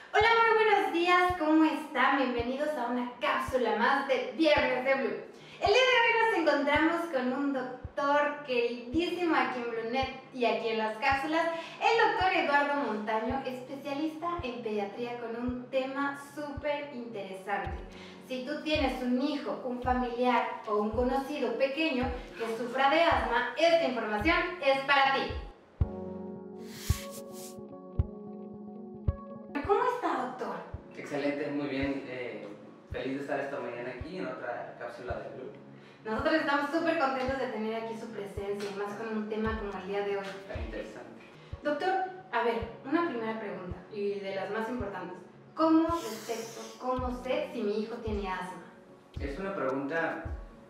Hola, muy buenos días, ¿cómo están? Bienvenidos a una cápsula más de Viernes de Blue. El día de hoy nos encontramos con un doctor queridísimo aquí en Bluenet y aquí en las cápsulas, el doctor Eduardo Montaño, especialista en pediatría con un tema súper interesante. Si tú tienes un hijo, un familiar o un conocido pequeño que sufra de asma, esta información es para ti. ¿Cómo está, doctor? Excelente, muy bien. Feliz de estar esta mañana aquí en otra cápsula de Blue. Nosotros estamos súper contentos de tener aquí su presencia y más con un tema como el día de hoy. Tan interesante. Doctor, a ver, una primera pregunta y de las más importantes. ¿Cómo detecto, cómo sé si mi hijo tiene asma? Es una pregunta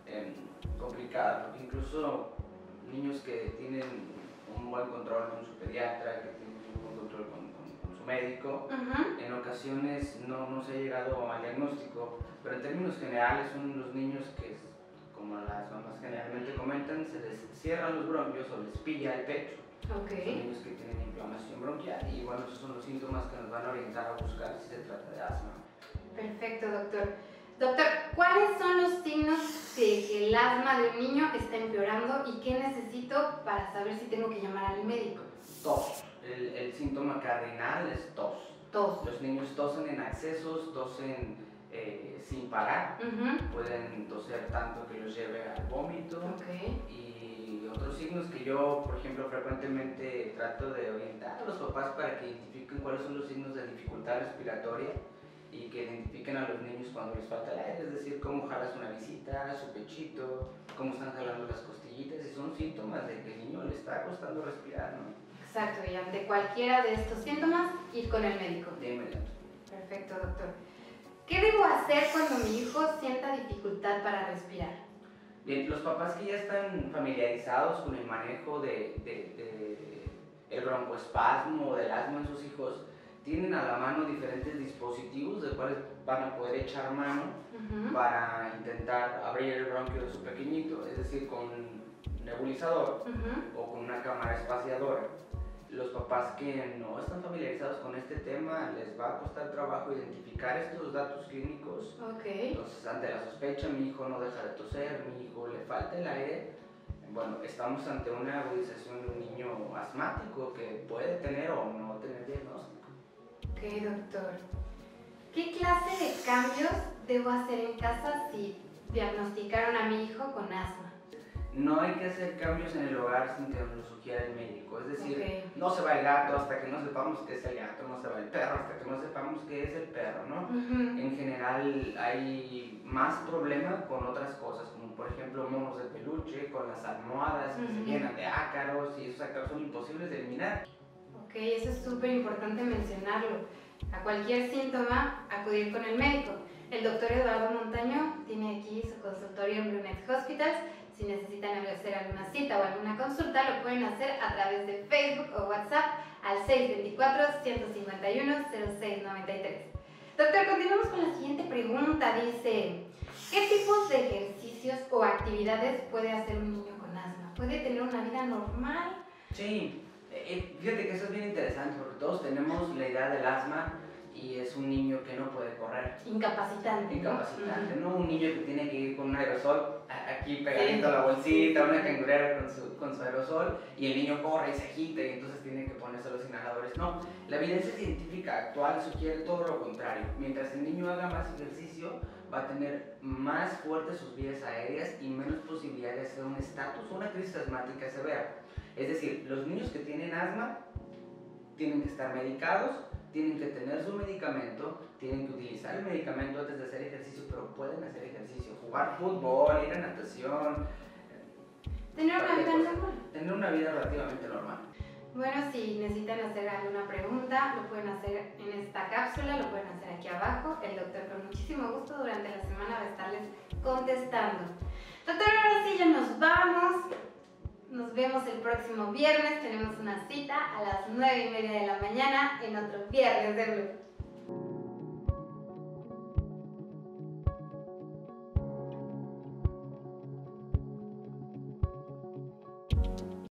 complicada, porque incluso niños que tienen un buen control con su pediatra, que tienen un buen control con su médico, en ocasiones no se ha llegado al diagnóstico, pero en términos generales son los niños que, como las mamás generalmente comentan, se les cierran los bronquios o les pilla el pecho. Okay. Son niños que tienen inflamación bronquial y bueno, esos son los síntomas que nos van a orientar a buscar si se trata de asma. Perfecto, doctor. Doctor, ¿cuáles son los signos de que el asma de un niño está empeorando y qué necesito para saber si tengo que llamar al médico? Tos. El síntoma cardinal es tos. Tos. Los niños tosen en accesos, tosen sin parar. Pueden toser tanto que los lleve al vómito. Okay. Y otros signos que yo, por ejemplo, frecuentemente trato de orientar a los papás para que identifiquen cuáles son los signos de dificultad respiratoria y que identifiquen a los niños cuando les falta el aire, es decir, cómo jalas una visita, su pechito, cómo están jalando las costillitas, y son síntomas de que el niño le está costando respirar, ¿no? Exacto, y ante cualquiera de estos síntomas, ir con el médico. De inmediato. Perfecto, doctor. ¿Qué debo hacer cuando mi hijo sienta dificultad para respirar? Bien, los papás que ya están familiarizados con el manejo el broncoespasmo o del asma en sus hijos, tienen a la mano diferentes dispositivos de cuales van a poder echar mano para intentar abrir el bronquio de su pequeñito, es decir, con un nebulizador o con una cámara espaciadora. Los papás que no están familiarizados con este tema les va a costar trabajo identificar estos datos clínicos. Okay. Entonces, ante la sospecha, mi hijo no deja de toser, mi hijo le falta el aire, bueno, estamos ante una agudización de un niño asmático que puede tener o no tener diagnóstico. Ok, doctor. ¿Qué clase de cambios debo hacer en casa si diagnosticaron a mi hijo con asma? No hay que hacer cambios en el hogar sin que nos lo sugiera el médico, es decir, no se va el gato hasta que no sepamos qué es el gato, no se va el perro hasta que no sepamos qué es el perro, ¿no? En general hay más problema con otras cosas, como por ejemplo monos de peluche, con las almohadas que se llenan de ácaros y esos ácaros son imposibles de eliminar. Ok, eso es súper importante mencionarlo. A cualquier síntoma, acudir con el médico. El doctor Eduardo Montaño tiene aquí su consultorio en Bluenet Hospitals. Si necesitan hacer alguna cita o alguna consulta, lo pueden hacer a través de Facebook o WhatsApp al 624-151-0693. Doctor, continuamos con la siguiente pregunta. Dice, ¿qué tipos de ejercicios o actividades puede hacer un niño con asma? ¿Puede tener una vida normal? Sí, fíjate que eso es bien interesante porque todos tenemos la idea del asma y es un niño que no puede correr. Incapacitante. Incapacitante, ¿no? Un niño que tiene que ir con un aerosol aquí pegadito a la bolsita, una cangurera con su aerosol, y el niño corre y se agita y entonces tiene que ponerse los inhaladores. No, la evidencia científica actual sugiere todo lo contrario. Mientras el niño haga más ejercicio, va a tener más fuertes sus vías aéreas y menos posibilidades de hacer un estatus o una crisis asmática severa. Es decir, los niños que tienen asma tienen que estar medicados, tienen que tener su medicamento, tienen que utilizar el medicamento antes de hacer ejercicio, pero pueden hacer ejercicio, jugar fútbol, ir a natación. Tener una vida normal. Tener una vida relativamente normal. Bueno, si necesitan hacer alguna pregunta, lo pueden hacer en esta cápsula, lo pueden hacer aquí abajo. El doctor con muchísimo gusto durante la semana va a estarles contestando. Doctor, ahora sí ya nos vamos. Nos vemos el próximo viernes. Tenemos una cita a las 9:30 de la mañana en otro Viernes de Blue.